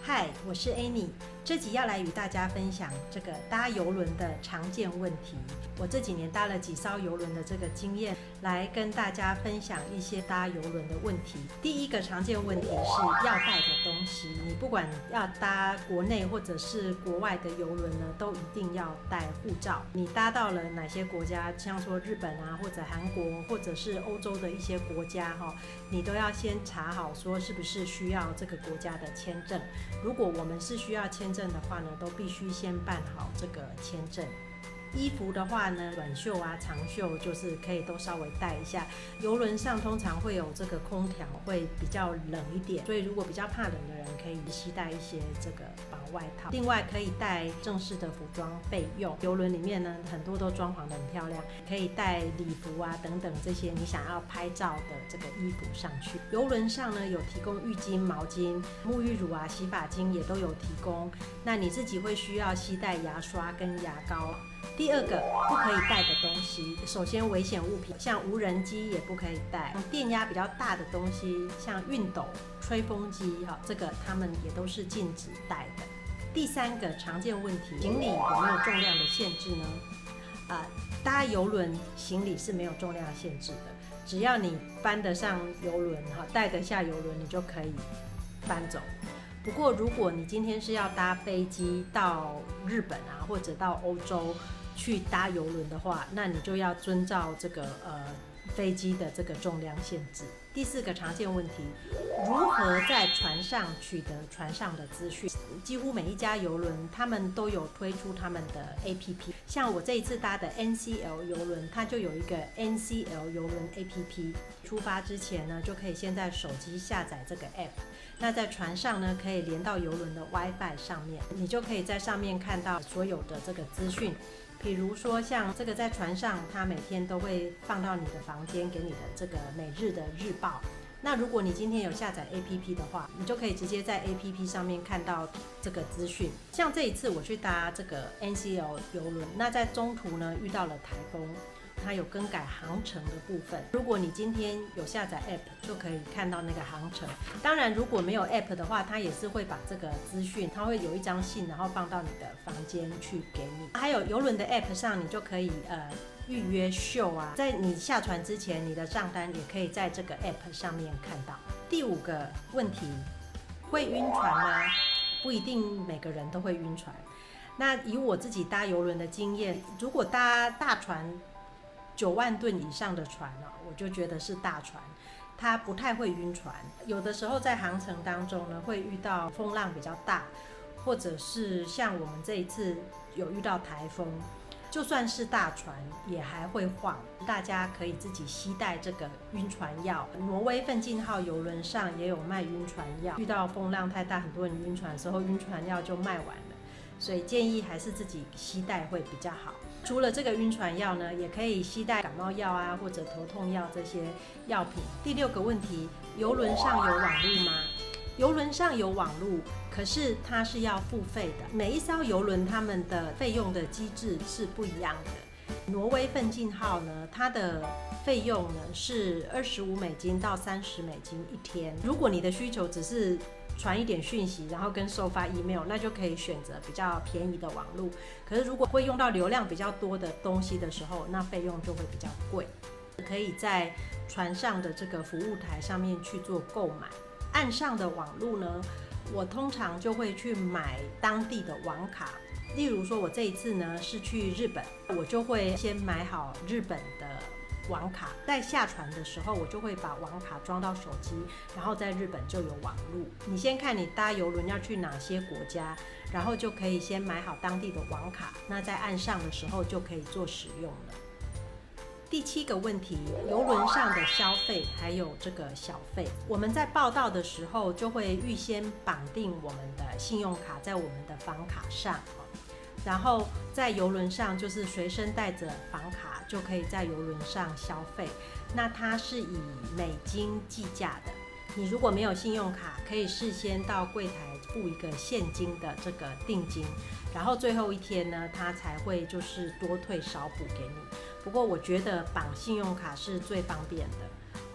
嗨，我是 Annie， 这集要来与大家分享这个搭邮轮的常见问题。我这几年搭了几艘邮轮的这个经验，来跟大家分享一些搭邮轮的问题。第一个常见问题是要带的东西，你不管要搭国内或者是国外的邮轮呢，都一定要带护照。你搭到了哪些国家，像说日本啊，或者韩国，或者是欧洲的一些国家你都要先查好说是不是需要这个国家的签证。如果我们是需要签证的话呢，都必须先办好这个签证。衣服的话呢，短袖啊、长袖就是可以都稍微带一下。邮轮上通常会有这个空调，会比较冷一点，所以如果比较怕冷的人，可以携带一些这个薄外套。另外可以带正式的服装备用。邮轮里面呢，很多都装潢得很漂亮，可以带礼服啊等等这些你想要拍照的这个衣服上去。邮轮上呢有提供浴巾、毛巾、沐浴乳啊、洗发精也都有提供。那你自己会需要携带牙刷跟牙膏。第二个不可以带的东西，首先危险物品，像无人机也不可以带，电压比较大的东西，像熨斗、吹风机，这个他们也都是禁止带的。第三个常见问题，行李有没有重量的限制呢？搭邮轮行李是没有重量限制的，只要你搬得上邮轮，带得下邮轮，你就可以搬走。不过如果你今天是要搭飞机到日本啊，或者到欧洲去搭邮轮的话，那你就要遵照这个飞机的这个重量限制。第四个常见问题，如何在船上取得船上的资讯？几乎每一家邮轮他们都有推出他们的 APP， 像我这一次搭的 NCL 邮轮，它就有一个 NCL 邮轮 APP， 出发之前呢，就可以先在手机下载这个 App， 那在船上呢可以连到邮轮的 WiFi 上面，你就可以在上面看到所有的这个资讯。比如说像这个在船上，它每天都会放到你的房间给你的这个每日的日报。那如果你今天有下载 APP 的话，你就可以直接在 APP 上面看到这个资讯。像这一次我去搭这个 NCL 邮轮，那在中途呢遇到了台风，它有更改航程的部分。如果你今天有下载 App， 就可以看到那个航程。当然如果没有 App 的话，它也是会把这个资讯，它会有一张信，然后放到你的房间去给你。还有邮轮的 App 上，你就可以预约秀啊，在你下船之前，你的账单也可以在这个 App 上面看到。第五个问题，会晕船吗？不一定每个人都会晕船。那以我自己搭邮轮的经验，如果搭大船9万吨以上的船我就觉得是大船，它不太会晕船。有的时候在航程当中呢，会遇到风浪比较大，或者是像我们这一次有遇到台风，就算是大船也还会晃。大家可以自己携带这个晕船药。挪威奋进号邮轮上也有卖晕船药，遇到风浪太大，很多人晕船的时候，晕船药就卖完了。所以建议还是自己携带会比较好。除了这个晕船药呢，也可以携带感冒药啊，或者头痛药这些药品。第六个问题，邮轮上有网路吗？邮轮上有网路，可是它是要付费的。每一艘邮轮他们的费用的机制是不一样的。挪威奋进号呢，它的费用呢是$25到$30一天。如果你的需求只是传一点讯息，然后跟收发 email， 那就可以选择比较便宜的网路。可是如果会用到流量比较多的东西的时候，那费用就会比较贵。可以在船上的这个服务台上面去做购买。岸上的网路呢，我通常就会去买当地的网卡。例如说我这一次呢是去日本，我就会先买好日本的网卡，在下船的时候我就会把网卡装到手机，然后在日本就有网路。你先看你搭邮轮要去哪些国家，然后就可以先买好当地的网卡，那在岸上的时候就可以做使用了。第7个问题，邮轮上的消费还有这个小费，我们在报到的时候就会预先绑定我们的信用卡在我们的房卡上，然后在邮轮上就是随身带着房卡，就可以在邮轮上消费。那它是以美金计价的。你如果没有信用卡，可以事先到柜台付一个现金的这个定金，然后最后一天呢，它才会就是多退少补给你。不过我觉得绑信用卡是最方便的。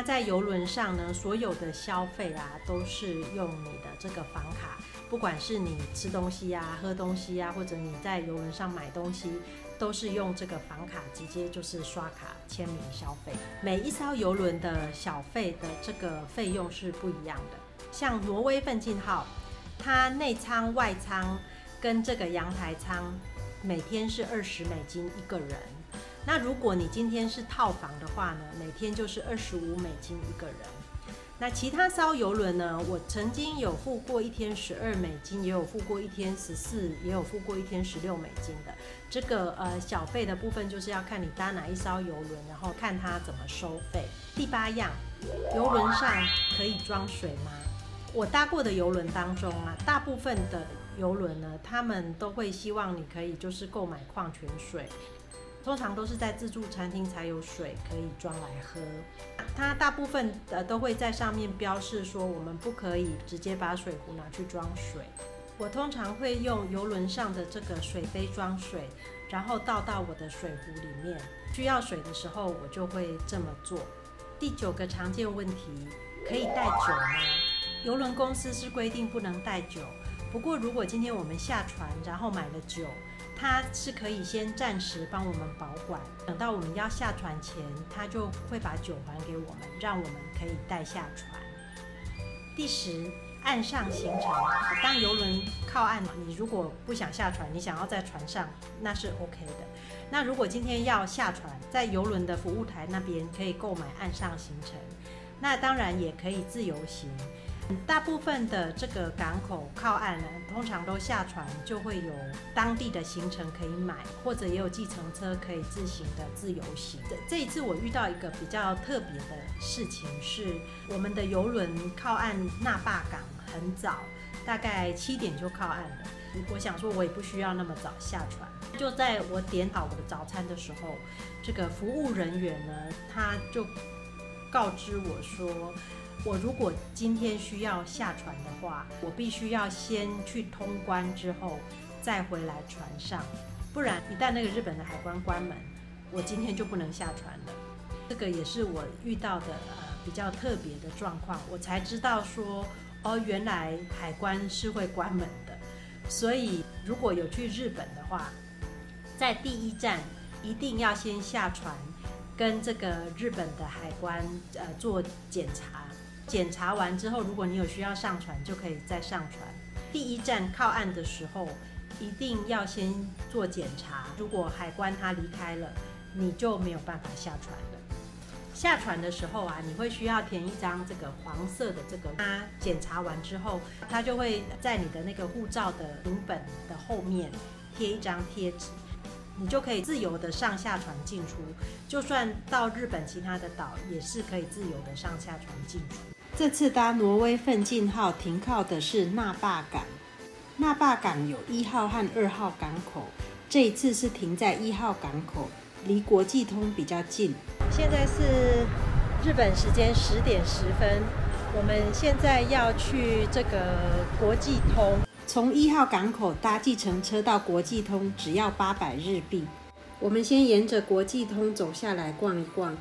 在邮轮上呢，所有的消费啊，都是用你的这个房卡，不管是你吃东西啊、喝东西啊，或者你在邮轮上买东西，都是用这个房卡直接就是刷卡签名消费。每一艘邮轮的小费的这个费用是不一样的。像挪威奋进号，它内舱、外舱跟这个阳台舱每天是$20一个人。那如果你今天是套房的话呢，每天就是$25一个人。那其他艘邮轮呢，我曾经有付过一天$12，也有付过一天14，也有付过一天$16的。这个小费的部分就是要看你搭哪一艘邮轮，然后看它怎么收费。第8样，邮轮上可以装水吗？我搭过的邮轮当中啊，大部分的邮轮呢，他们都会希望你可以就是购买矿泉水。通常都是在自助餐厅才有水可以装来喝，它大部分都会在上面标示说我们不可以直接把水壶拿去装水。我通常会用邮轮上的这个水杯装水，然后倒到我的水壶里面，需要水的时候我就会这么做。第9个常见问题，可以带酒吗？邮轮公司是规定不能带酒，不过如果今天我们下船然后买了酒，它是可以先暂时帮我们保管，等到我们要下船前，它就会把酒还给我们，让我们可以带下船。第10，岸上行程。当邮轮靠岸，你如果不想下船，你想要在船上，那是 OK 的。那如果今天要下船，在邮轮的服务台那边可以购买岸上行程，那当然也可以自由行。大部分的这个港口靠岸呢，通常都下船就会有当地的行程可以买，或者也有计程车可以自行的自由行。这一次我遇到一个比较特别的事情是，我们的邮轮靠岸那霸港很早，大概7点就靠岸了。我想说我也不需要那么早下船，就在我点好我的早餐的时候，这个服务人员呢，他就告知我说，我如果今天需要下船的话，我必须要先去通关之后再回来船上，不然一旦那个日本的海关关门，我今天就不能下船了。这个也是我遇到的比较特别的状况，我才知道说，哦，原来海关是会关门的。所以如果有去日本的话，在第1站一定要先下船，跟这个日本的海关做检查。检查完之后，如果你有需要上船，就可以再上船。第1站靠岸的时候，一定要先做检查。如果海关他离开了，你就没有办法下船了。下船的时候啊，你会需要填一张这个黄色的这个，他检查完之后，他就会在你的那个护照的影本的后面贴一张贴纸。你就可以自由的上下船进出，就算到日本其他的岛，也是可以自由的上下船进出。这次搭挪威奋进号停靠的是那霸港，那霸港有1号和2号港口，这一次是停在1号港口，离国际通比较近。现在是日本时间10点10分，我们现在要去这个国际通。从1号港口搭计程车到国际通只要800日币。我们先沿着国际通走下来逛一逛。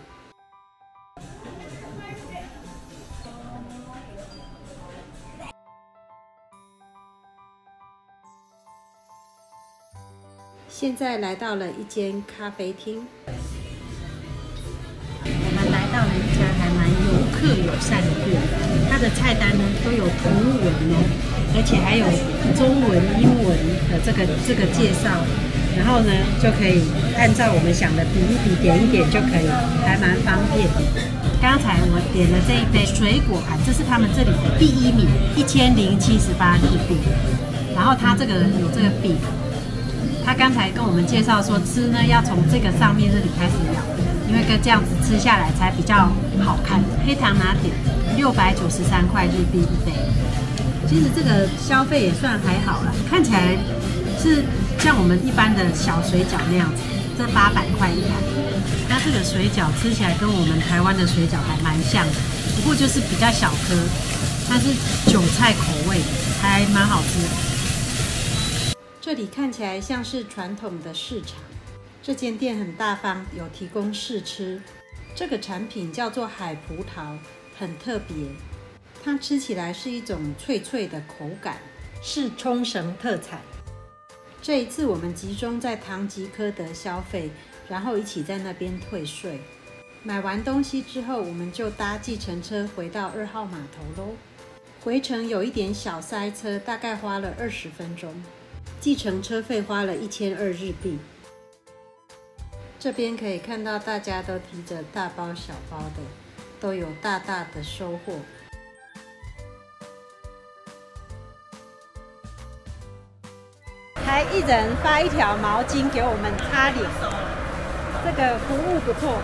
现在来到了一间咖啡厅。我们来到了一家还蛮游客友善的店，它的菜单呢都有图文哦。而且还有中文、英文的这个介绍，然后呢就可以按照我们想的比一比、点一点就可以，还蛮方便的。刚才我点了这一杯水果盘，这是他们这里的第1名，1078日币。然后它这个有这个饼，他刚才跟我们介绍说吃呢要从这个上面这里开始咬，因为跟这样子吃下来才比较好看。黑糖拿铁693块日币一杯。其实这个消费也算还好啦，看起来是像我们一般的小水饺那样子，这800块一盘。那这个水饺吃起来跟我们台湾的水饺还蛮像的，不过就是比较小颗，它是韭菜口味的，还蛮好吃的。这里看起来像是传统的市场，这间店很大方，有提供试吃。 这个产品叫做海葡萄，很特别，它吃起来是一种脆脆的口感， 是冲绳特产。 这一次我们集中在唐吉诃德消费，然后一起在那边退税。买完东西之后，我们就搭计程车回到2号码头咯。回程有一点小塞车，大概花了20分钟。计程车费花了1200日币。这边可以看到大家都提着大包小包的，都有大大的收获。 还一人发一条毛巾给我们擦脸，这个服务不错。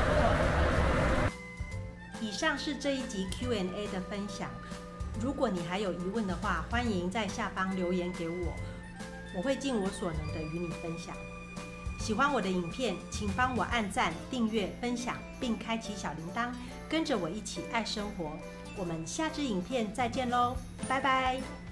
以上是这一集 Q&A 的分享。如果你还有疑问的话，欢迎在下方留言给我，我会尽我所能的与你分享。喜欢我的影片，请帮我按赞、订阅、分享，并开启小铃铛，跟着我一起爱生活。我们下支影片再见喽，拜拜。